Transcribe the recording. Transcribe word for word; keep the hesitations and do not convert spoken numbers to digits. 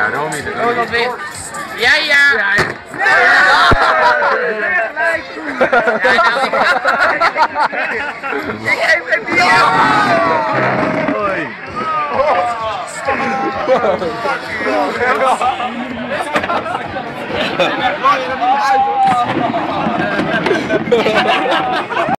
Ja, Romy. Oh, wat weer. Ja, ja. Ja, ja. Ik geef geen bier. Hoi. Oh.